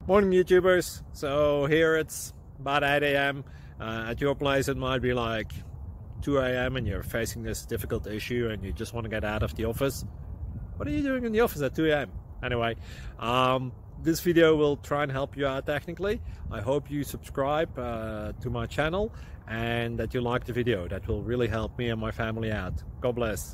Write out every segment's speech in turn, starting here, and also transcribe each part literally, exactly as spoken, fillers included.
Morning YouTubers. So here it's about eight A M Uh, at your place it might be like two A M and you're facing this difficult issue and you just want to get out of the office. What are you doing in the office at two A M? Anyway, um, this video will try and help you out technically. I hope you subscribe uh, to my channel and that you like the video. That will really help me and my family out. God bless.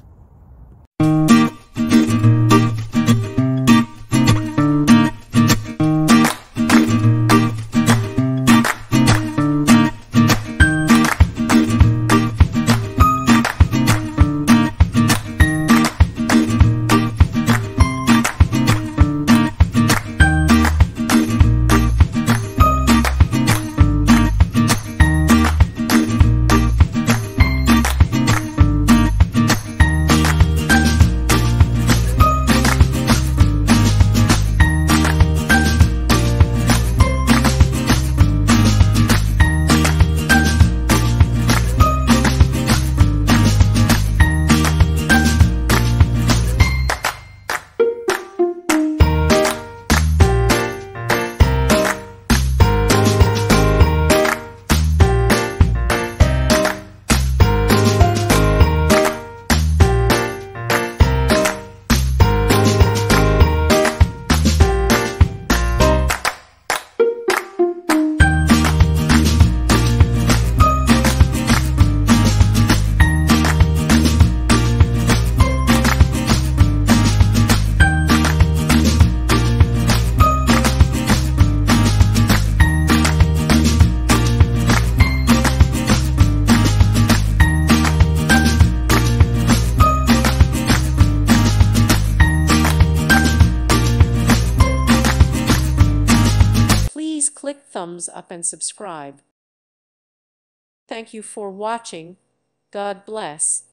Please click thumbs up and subscribe. Thank you for watching. God bless.